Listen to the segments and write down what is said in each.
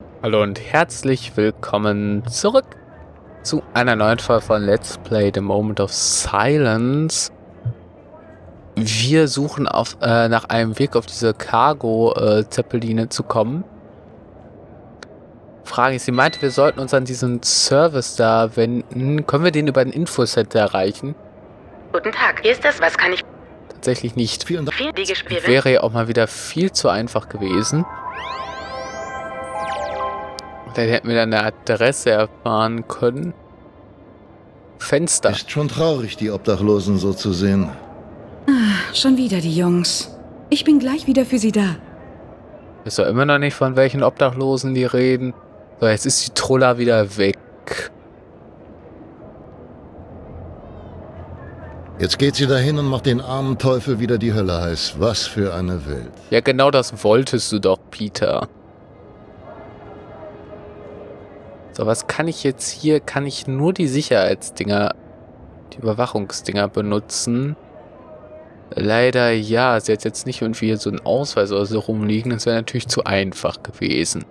Hallo und herzlich willkommen zurück zu einer neuen Folge von Let's Play The Moment of Silence. Wir suchen nach einem Weg auf diese Cargo-Zeppeline zu kommen. Frage ist, sie meinte, wir sollten uns an diesen Service da wenden. Können wir den über ein Infocenter erreichen? Guten Tag, hier ist das, was kann ich... Tatsächlich nicht. Vielen Dank. Wäre ja auch mal wieder viel zu einfach gewesen. Dann hätten wir dann eine Adresse erfahren können. Fenster. Ist schon traurig, die Obdachlosen so zu sehen. Schon wieder die Jungs. Ich bin gleich wieder für Sie da. Ist doch immer noch nicht, von welchen Obdachlosen die reden. So, jetzt ist die Troller wieder weg. Jetzt geht sie dahin und macht den armen Teufel wieder die Hölle heiß. Was für eine Welt. Ja, genau das wolltest du doch, Peter. So, was kann ich jetzt hier? Kann ich nur die Sicherheitsdinger, die Überwachungsdinger benutzen? Leider ja. Sie hat jetzt nicht irgendwie so einen Ausweis oder so rumliegen. Das wäre natürlich zu einfach gewesen.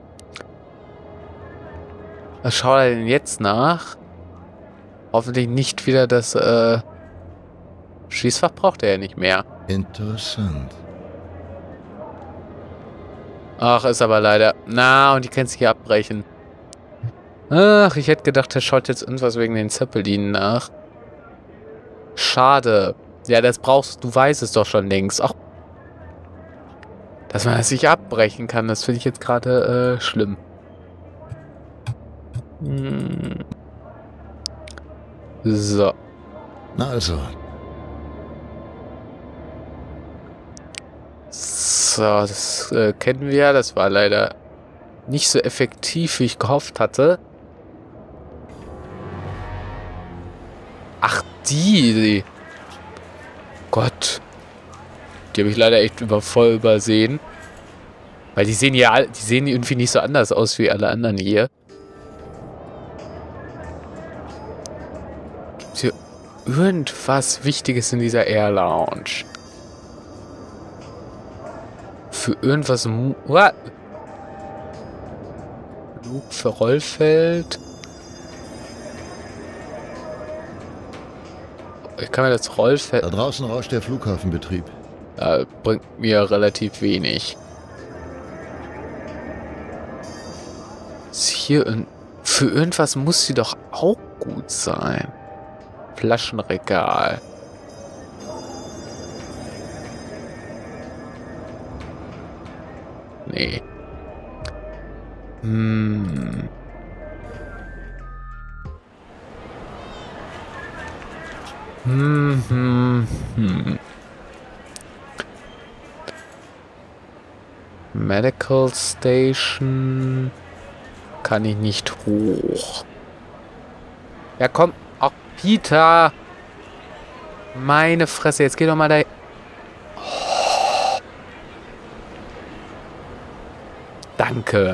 Was schaut er denn jetzt nach? Hoffentlich nicht wieder das, Schließfach braucht er ja nicht mehr. Interessant. Ach, ist aber leider... Na, und die kann sich hier abbrechen. Ach, ich hätte gedacht, er schaut jetzt irgendwas wegen den Zeppelinen nach. Schade. Ja, das brauchst du, weißt es doch schon längst. Ach, dass man das nicht abbrechen kann, das finde ich jetzt gerade schlimm. So. Na also. So, das kennen wir ja. Das war leider nicht so effektiv, wie ich gehofft hatte. Ach, die. Gott. Die habe ich leider echt voll übersehen. Weil die sehen ja, die sehen irgendwie nicht so anders aus wie alle anderen hier. Gibt es hier irgendwas Wichtiges in dieser Air Lounge? Für irgendwas... What? Flug für Rollfeld. Ich kann mir das Rollfeld... Da draußen rauscht der Flughafenbetrieb. Bringt mir relativ wenig. Ist hier... Für irgendwas muss sie doch auch gut sein. Flaschenregal. Nee. Medical Station. Kann ich nicht hoch. Ja, komm. Ach, Peter. Meine Fresse. Jetzt geh doch mal da. Oh. Danke.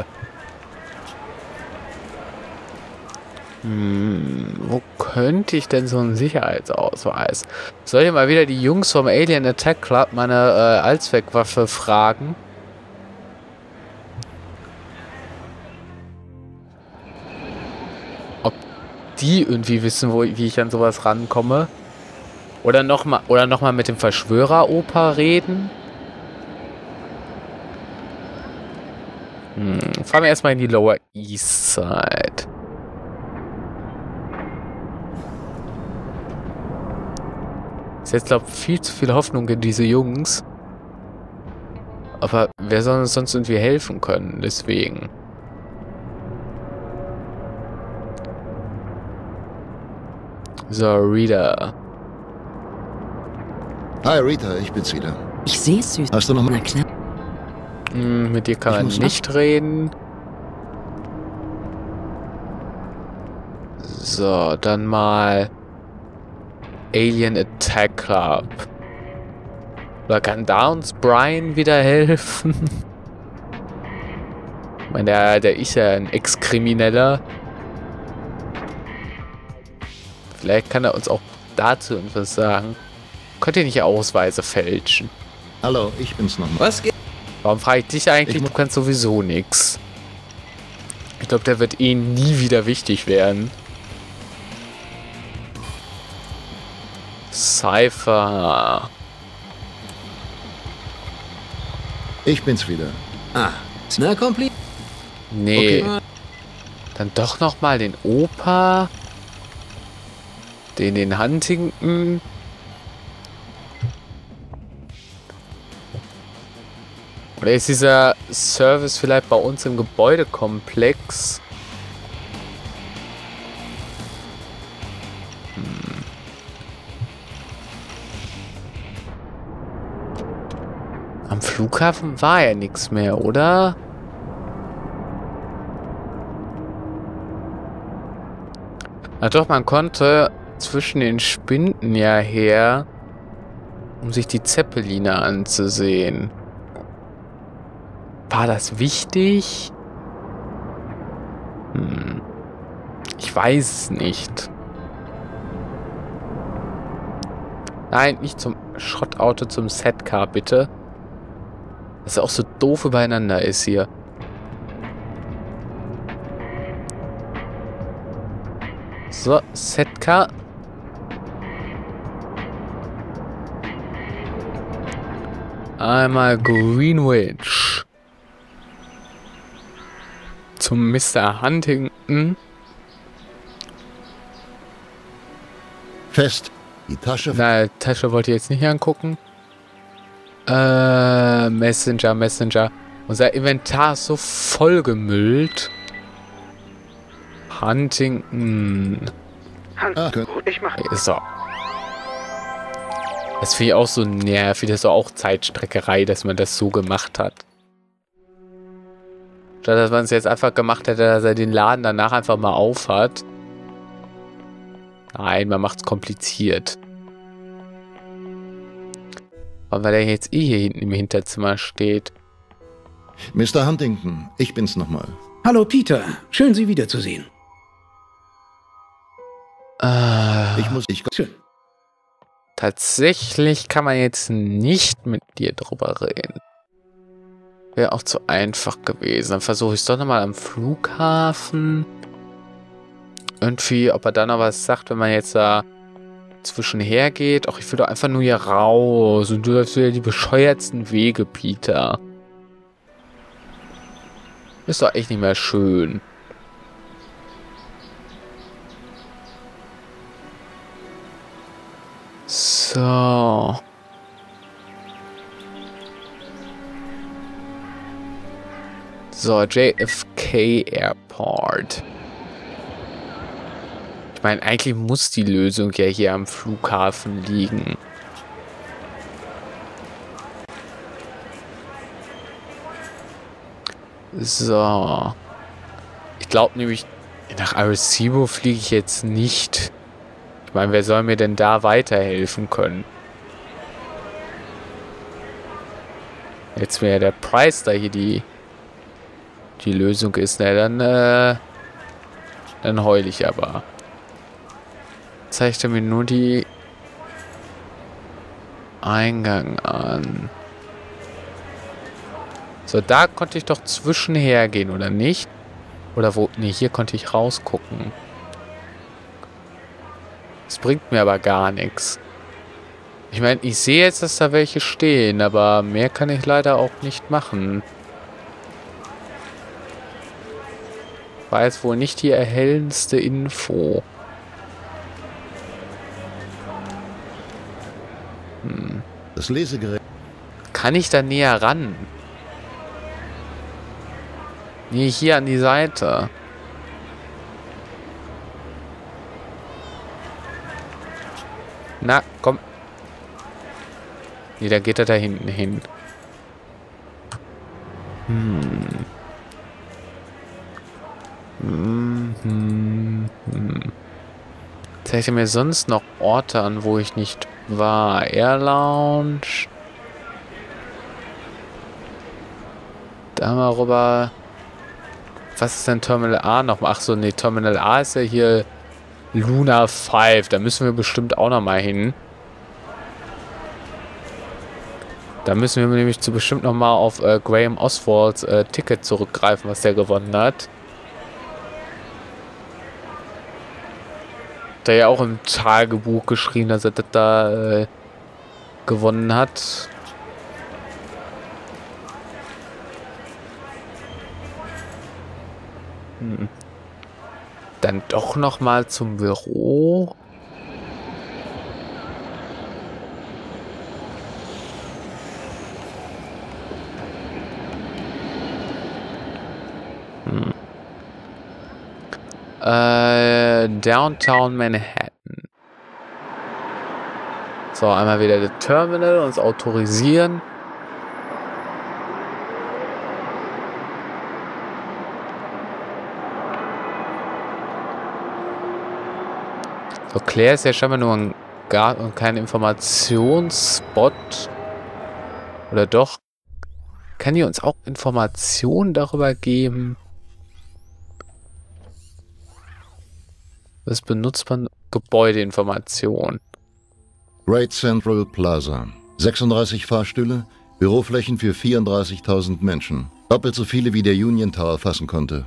Wo könnte ich denn so einen Sicherheitsausweis? Soll ich mal wieder die Jungs vom Alien Attack Club meine Allzweckwaffe fragen? Ob die irgendwie wissen, wie ich an sowas rankomme? Oder nochmal mit dem Verschwörer-Opa reden? Fahren wir erstmal in die Lower East Side. Ist jetzt, glaube ich, viel zu viel Hoffnung in diese Jungs. Aber wer soll uns sonst irgendwie helfen können? Deswegen. So, Rita. Hi Rita, ich bin's wieder. Ich sehe es süß. Hast du noch mal... Na klar. Mit dir kann man nicht reden. So, dann mal Alien Attack Club. Oder kann da uns Brian wieder helfen? Ich meine, der ist ja ein Ex-Krimineller. Vielleicht kann er uns auch dazu irgendwas sagen. Könnt ihr nicht Ausweise fälschen? Hallo, ich bin's nochmal. Was geht? Warum frage ich dich eigentlich? Ich Du kannst sowieso nichts. Ich glaube, der wird eh nie wieder wichtig werden. Cypher. Ich bin's wieder. Ah, na komplett. Nee. Okay. Dann doch nochmal den Opa. Den Huntington. Oder ist dieser Service vielleicht bei uns im Gebäudekomplex? Am Flughafen war ja nichts mehr, oder? Na doch, man konnte zwischen den Spinden ja her, um sich die Zeppeline anzusehen. War das wichtig? Ich weiß es nicht. Nein, nicht zum Schrottauto, zum Setcar, bitte. Das auch so doof übereinander ist hier. So, Setcar. Einmal Greenwich. Zum Mr. Huntington. Fest. Die Tasche. Na, Tasche wollte ich jetzt nicht angucken. Messenger. Unser Inventar ist so vollgemüllt. Huntington. Ich mache. So. Das finde ich auch so nervig. Das ist auch Zeitstreckerei, dass man das so gemacht hat. Statt dass man es jetzt einfach gemacht hätte, dass er den Laden danach einfach mal aufhat. Nein, man macht es kompliziert. Aber weil er jetzt eh hier hinten im Hinterzimmer steht. Mr. Huntington, ich bin's nochmal. Hallo Peter, schön Sie wiederzusehen. Schön. Tatsächlich kann man jetzt nicht mit dir drüber reden. Wäre auch zu einfach gewesen. Dann versuche ich es doch nochmal am Flughafen. Irgendwie, ob er dann noch was sagt, wenn man jetzt da zwischenher geht. Ach, ich will doch einfach nur hier raus. Und du läufst wieder die bescheuertsten Wege, Peter. Ist doch echt nicht mehr schön. So. So, JFK Airport. Ich meine, eigentlich muss die Lösung ja hier am Flughafen liegen. So. Ich glaube nämlich, nach Arecibo fliege ich jetzt nicht. Ich meine, wer soll mir denn da weiterhelfen können? Jetzt wäre der Preis da hier die Lösung ist. Na, dann heul ich aber. Zeigt er mir nur die Eingang an. So, da konnte ich doch zwischenher gehen, oder nicht? Oder wo? Ne, hier konnte ich rausgucken. Das bringt mir aber gar nichts. Ich meine, ich sehe jetzt, dass da welche stehen, aber mehr kann ich leider auch nicht machen. War jetzt wohl nicht die erhellendste Info. Das Lesegerät. Kann ich da näher ran? Nee, hier an die Seite. Na, komm. Nee, dann geht er da hinten hin. Zeigt er mir sonst noch Orte an, wo ich nicht war? Air Lounge. Da mal rüber. Was ist denn Terminal A noch? Ach so, nee, Terminal A ist ja hier Luna 5. Da müssen wir bestimmt auch noch mal hin. Da müssen wir nämlich bestimmt noch mal auf Graham Oswalds Ticket zurückgreifen, was der gewonnen hat. Hat er ja auch im Tagebuch geschrieben, dass er das da gewonnen hat. Dann doch noch mal zum Büro. Downtown Manhattan. So, einmal wieder das Terminal, uns autorisieren. So, Claire ist ja scheinbar nur ein Garten und kein Informationsspot. Oder doch? Kann die uns auch Informationen darüber geben? Was benutzt man? Gebäudeinformation. Great Central Plaza. 36 Fahrstühle, Büroflächen für 34.000 Menschen. Doppelt so viele wie der Union Tower fassen konnte.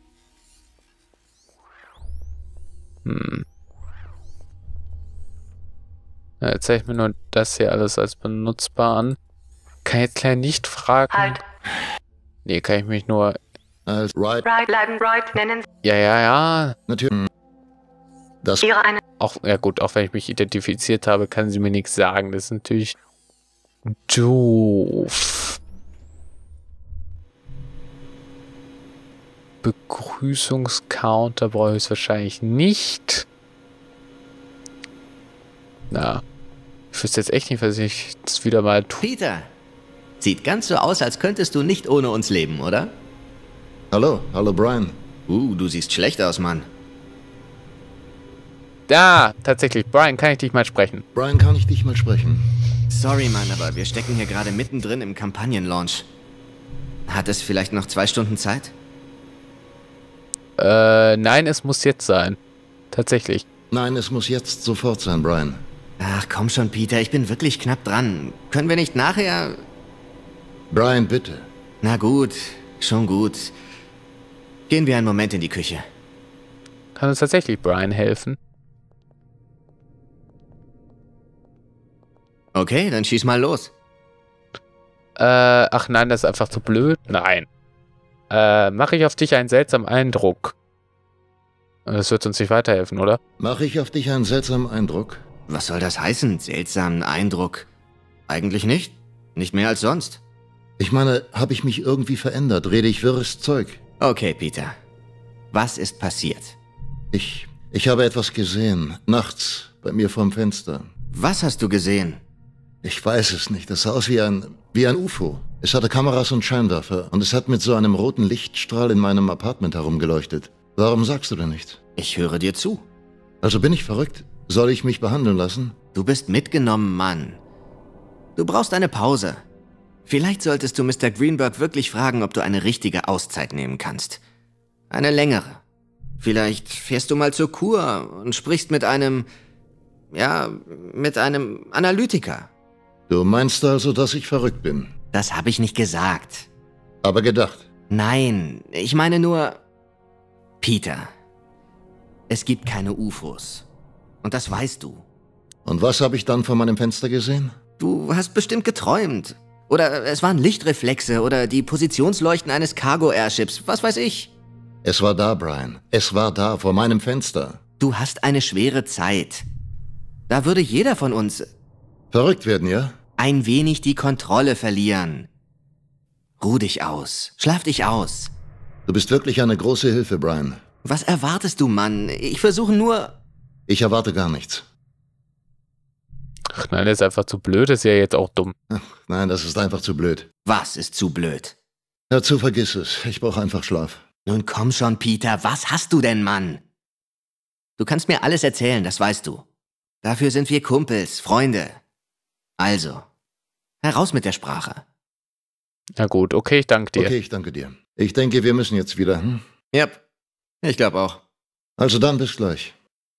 Ja, jetzt zeige ich mir nur das hier alles als benutzbar an. Kann jetzt gleich nicht fragen. Halt. Nee, kann ich mich nur... Als Right, bleiben, right, nennen Ja. natürlich. Das Sie Ihre eine. Auch, ja gut, auch wenn ich mich identifiziert habe, kann sie mir nichts sagen. Das ist natürlich doof. Begrüßungscounter brauche ich es wahrscheinlich nicht. Na, ich wüsste jetzt echt nicht, was ich jetzt wieder mal tue. Peter, sieht ganz so aus, als könntest du nicht ohne uns leben, oder? Hallo Brian. Du siehst schlecht aus, Mann. Da, tatsächlich. Brian, kann ich dich mal sprechen? Brian, kann ich dich mal sprechen? Sorry, Mann, aber wir stecken hier gerade mittendrin im Kampagnenlaunch. Hat es vielleicht noch 2 Stunden Zeit? Nein, es muss jetzt sein. Tatsächlich. Nein, es muss jetzt sofort sein, Brian. Ach, komm schon, Peter, ich bin wirklich knapp dran. Können wir nicht nachher... Brian, bitte. Na gut, schon gut. Gehen wir einen Moment in die Küche. Kann uns tatsächlich Brian helfen? Okay, dann schieß mal los. Ach nein, das ist einfach zu blöd. Nein. Mache ich auf dich einen seltsamen Eindruck. Das wird uns nicht weiterhelfen, oder? Mache ich auf dich einen seltsamen Eindruck? Was soll das heißen, seltsamen Eindruck? Eigentlich nicht. Nicht mehr als sonst. Ich meine, habe ich mich irgendwie verändert? Rede ich wirres Zeug? Okay, Peter. Was ist passiert? Ich habe etwas gesehen. Nachts. Bei mir vorm Fenster. Was hast du gesehen? Ich weiß es nicht. Das sah aus wie ein UFO. Es hatte Kameras und Scheinwerfer. Und es hat mit so einem roten Lichtstrahl in meinem Apartment herumgeleuchtet. Warum sagst du denn nichts? Ich höre dir zu. Also bin ich verrückt? Soll ich mich behandeln lassen? Du bist mitgenommen, Mann. Du brauchst eine Pause. Vielleicht solltest du Mr. Greenberg wirklich fragen, ob du eine richtige Auszeit nehmen kannst. Eine längere. Vielleicht fährst du mal zur Kur und sprichst mit einem Analytiker. Du meinst also, dass ich verrückt bin? Das habe ich nicht gesagt. Aber gedacht. Nein, ich meine nur... Peter, es gibt keine UFOs. Und das weißt du. Und was habe ich dann vor meinem Fenster gesehen? Du hast bestimmt geträumt. Oder es waren Lichtreflexe oder die Positionsleuchten eines Cargo-Airships, was weiß ich. Es war da, Brian. Es war da, vor meinem Fenster. Du hast eine schwere Zeit. Da würde jeder von uns... Verrückt werden, ja? Ein wenig die Kontrolle verlieren. Ruh dich aus. Schlaf dich aus. Du bist wirklich eine große Hilfe, Brian. Was erwartest du, Mann? Ich versuche nur... Ich erwarte gar nichts. Ach nein, der ist einfach zu blöd. Das ist ja jetzt auch dumm. Ach, nein, das ist einfach zu blöd. Was ist zu blöd? Dazu vergiss es. Ich brauche einfach Schlaf. Nun komm schon, Peter. Was hast du denn, Mann? Du kannst mir alles erzählen, das weißt du. Dafür sind wir Kumpels, Freunde. Also, heraus mit der Sprache. Na gut, okay, ich danke dir. Okay, ich danke dir. Ich denke, wir müssen jetzt wieder, hm? Yep, ich glaube auch. Also dann, bis gleich.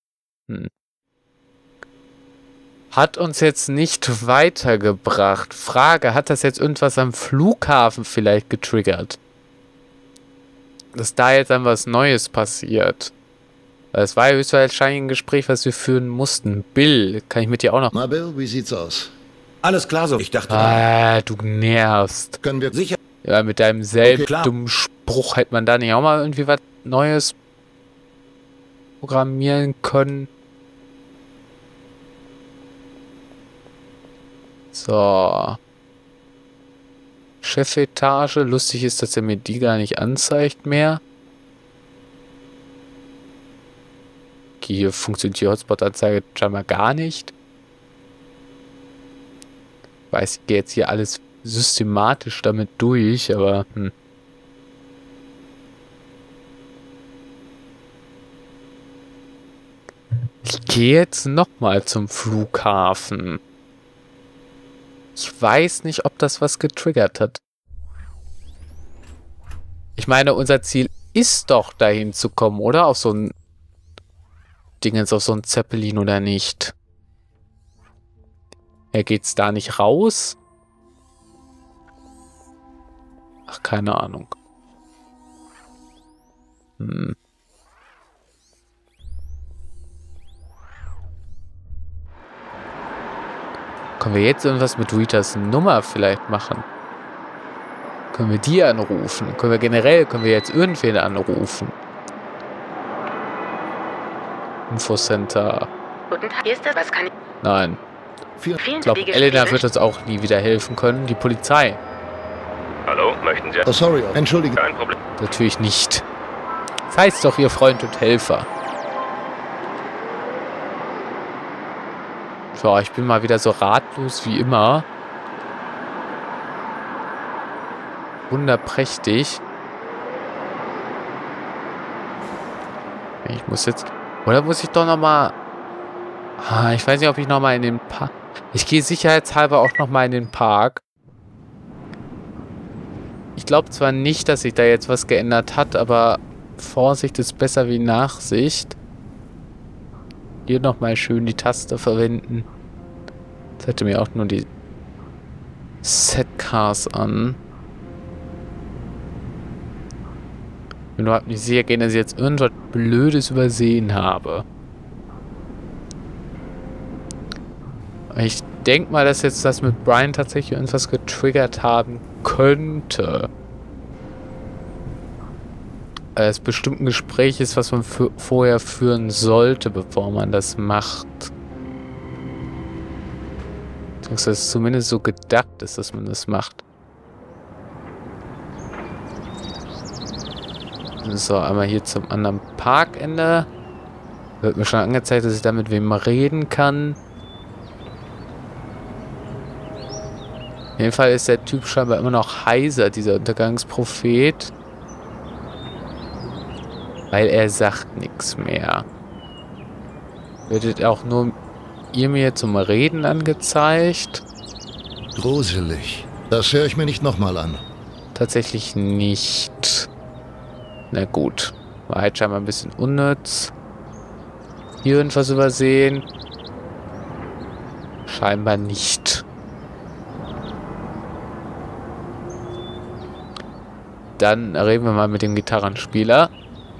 Hat uns jetzt nicht weitergebracht. Frage, hat das jetzt irgendwas am Flughafen vielleicht getriggert? Dass da jetzt dann was Neues passiert. Das war ja höchstwahrscheinlich ein Gespräch, was wir führen mussten. Bill, kann ich mit dir auch noch... Na, Bill, wie sieht's aus? Alles klar so. Ich dachte, Du nervst. Können wir... sicher. Ja, mit deinem klar. dummen Spruch hätte man da nicht auch mal irgendwie was Neues programmieren können. So. Chefetage. Lustig ist, dass er mir die gar nicht anzeigt mehr. Okay, hier funktioniert die Hotspot-Anzeige scheinbar gar nicht. Ich weiß, ich gehe jetzt hier alles systematisch damit durch, aber ich gehe jetzt nochmal zum Flughafen. Ich weiß nicht, ob das was getriggert hat. Ich meine, unser Ziel ist doch, dahin zu kommen, oder? Auf so ein Dingens, auf so ein Zeppelin oder nicht? Geht's da nicht raus? Ach, keine Ahnung. Können wir jetzt irgendwas mit Ritas Nummer vielleicht machen? Können wir die anrufen? Können wir jetzt irgendwen anrufen? Infocenter. Guten Tag, hier ist das. Was kann ich... Nein. Vielen Ich glaube, Elena wird uns auch nie wieder helfen können. Die Polizei. Hallo, möchten Sie... Oh, sorry. Entschuldige. Kein Problem. Natürlich nicht. Das heißt doch ihr Freund und Helfer. So, ich bin mal wieder so ratlos wie immer. Wunderprächtig. Ich muss jetzt... Oder muss ich doch nochmal... ich weiß nicht, ob ich nochmal in den Park... Ich gehe sicherheitshalber auch nochmal in den Park. Ich glaube zwar nicht, dass sich da jetzt was geändert hat, aber Vorsicht ist besser wie Nachsicht. Hier nochmal schön die Taste verwenden. Jetzt hätte mir auch nur die Setcars an. Ich bin überhaupt nicht sicher gehen, dass ich jetzt irgendwas Blödes übersehen habe. Ich denke mal, dass jetzt das mit Brian tatsächlich irgendwas getriggert haben könnte. Es bestimmt ein Gespräch ist, was man vorher führen sollte, bevor man das macht. Das ist zumindest so gedacht ist, dass man das macht. So, einmal hier zum anderen Parkende. Wird mir schon angezeigt, dass ich da mit wem reden kann. Auf jeden Fall ist der Typ scheinbar immer noch heiser, dieser Untergangsprophet. Weil er sagt nichts mehr. Wird auch nur ihr mir zum Reden angezeigt? Gruselig. Das höre ich mir nicht nochmal an. Tatsächlich nicht. Na gut. War halt scheinbar ein bisschen unnütz. Hier irgendwas übersehen? Scheinbar nicht. Dann reden wir mal mit dem Gitarrenspieler.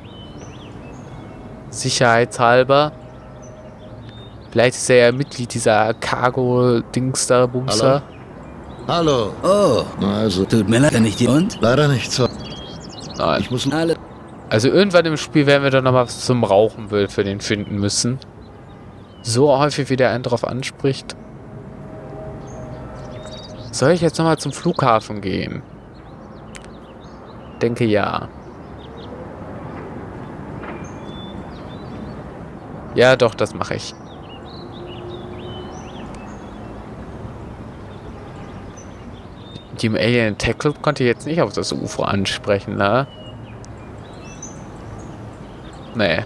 Sicherheitshalber. Vielleicht ist er ja Mitglied dieser Cargo-Dings da, Bumster. Hallo. Oh, Na also, tut mir leid, kann ich dir und? leider nicht so. Nein. Ich muss... Alle. Also irgendwann im Spiel werden wir doch noch mal was zum Rauchen für den finden müssen. So häufig, wie der einen drauf anspricht. Soll ich jetzt noch mal zum Flughafen gehen? Denke ja. Ja, doch, das mache ich. Die im Alien Attack Club konnte ich jetzt nicht auf das UFO ansprechen, ne? Nee.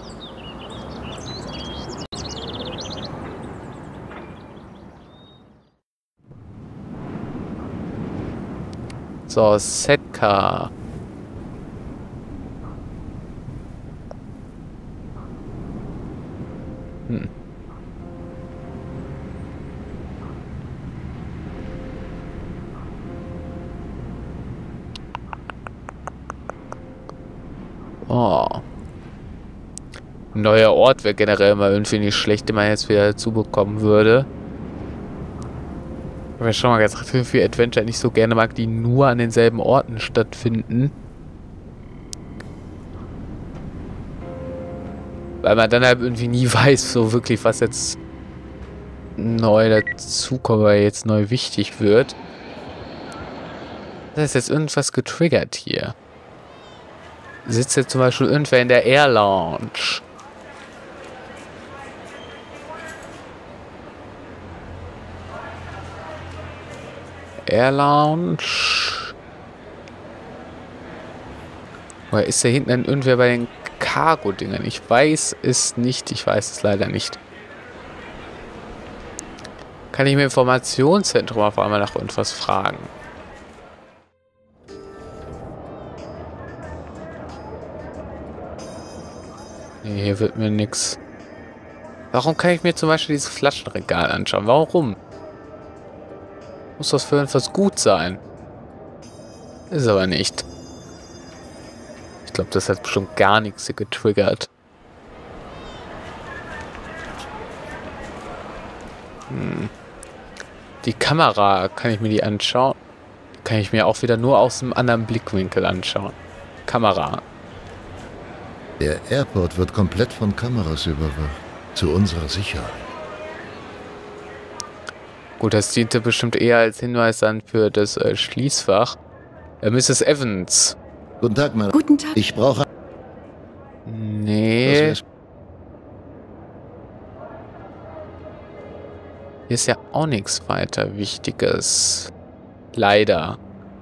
So, Setcar. Oh. Ein neuer Ort wäre generell mal irgendwie nicht schlecht, den man jetzt wieder dazu bekommen würde. Ich habe ja schon mal gesagt, für Adventure nicht so gerne mag, die nur an denselben Orten stattfinden. Weil man dann halt irgendwie nie weiß, so wirklich, was jetzt neu dazukommt, oder jetzt neu wichtig wird. Da ist jetzt irgendwas getriggert hier. Sitzt jetzt zum Beispiel irgendwer in der Air Lounge. Air Lounge. Oder ist da hinten dann irgendwer bei den Cargo-Dingern? Ich weiß es nicht. Ich weiß es leider nicht. Kann ich im Informationszentrum auf einmal nach irgendwas fragen? Nee, hier wird mir nix. Warum kann ich mir zum Beispiel dieses Flaschenregal anschauen? Warum? Muss das für irgendwas gut sein? Ist aber nicht. Ich glaube, das hat bestimmt gar nichts hier getriggert. Die Kamera, kann ich mir die anschauen? Kann ich mir auch wieder nur aus einem anderen Blickwinkel anschauen. Kamera. Der Airport wird komplett von Kameras überwacht. Zu unserer Sicherheit. Gut, das diente bestimmt eher als Hinweis dann für das Schließfach. Mrs. Evans. Guten Tag, Madame. Guten Tag. Ich brauche... Nee. Hier ist ja auch nichts weiter Wichtiges. Leider.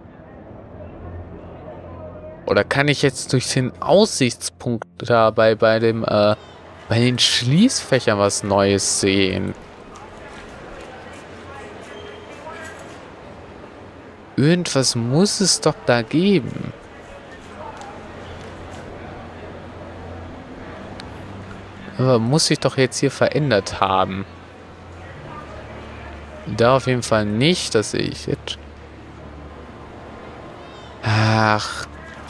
Oder kann ich jetzt durch den Aussichtspunkt dabei bei den Schließfächern was Neues sehen? Irgendwas muss es doch da geben. Aber muss sich doch jetzt hier verändert haben. Da auf jeden Fall nicht, das sehe ich jetzt. Ach.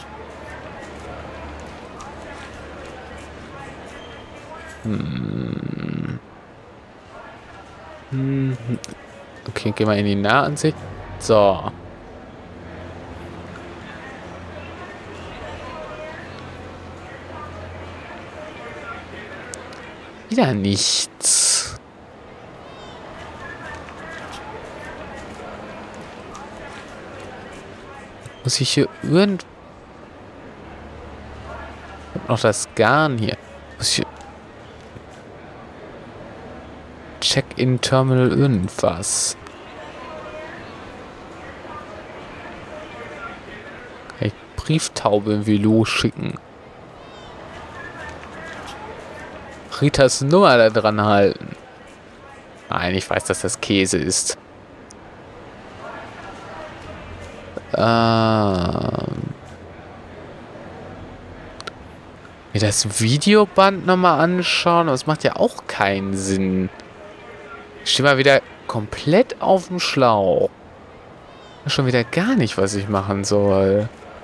Okay, gehen wir in die Nahansicht. So. Wieder nichts. Muss ich hier irgend... Ich hab noch das Garn hier. Muss ich... Check-in-Terminal irgendwas. Kann ich Brieftaube irgendwie losschicken? Ritas Nummer da dran halten. Nein, ich weiß, dass das Käse ist. Mir das Videoband nochmal anschauen, das macht ja auch keinen Sinn. Ich stehe mal wieder komplett auf dem Schlauch. Schon wieder gar nicht, was ich machen soll.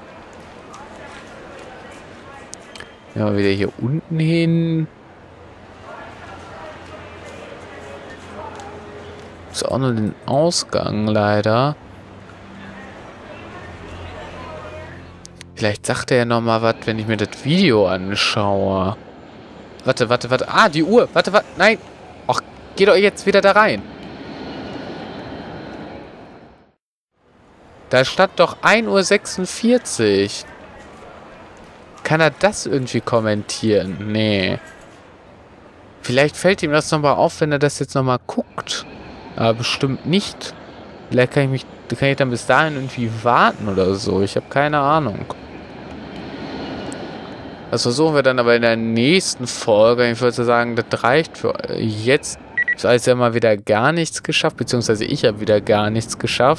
Ja, wieder hier unten hin. Ist auch nur den Ausgang, leider. Vielleicht sagt er ja nochmal was, wenn ich mir das Video anschaue. Warte. Ah, die Uhr. Warte. Nein. Ach, geht doch jetzt wieder da rein. Da stand doch 1:46 Uhr. Kann er das irgendwie kommentieren? Nee. Vielleicht fällt ihm das nochmal auf, wenn er das jetzt nochmal guckt. Aber bestimmt nicht. Vielleicht kann ich dann bis dahin irgendwie warten oder so. Ich habe keine Ahnung. Das versuchen wir dann aber in der nächsten Folge. Ich würde sagen, das reicht für jetzt. Ist alles ja mal wieder gar nichts geschafft. Beziehungsweise ich habe wieder gar nichts geschafft.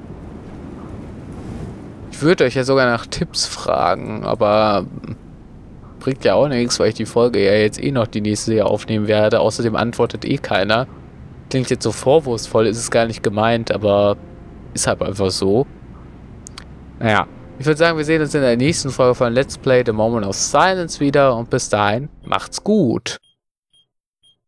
Ich würde euch ja sogar nach Tipps fragen. Aber bringt ja auch nichts, weil ich die Folge ja jetzt noch die nächste Jahr aufnehmen werde. Außerdem antwortet keiner. Klingt jetzt so vorwurfsvoll, ist es gar nicht gemeint, aber ist halt einfach so. Naja, Ich würde sagen, wir sehen uns in der nächsten Folge von Let's Play The Moment of Silence wieder und bis dahin macht's gut.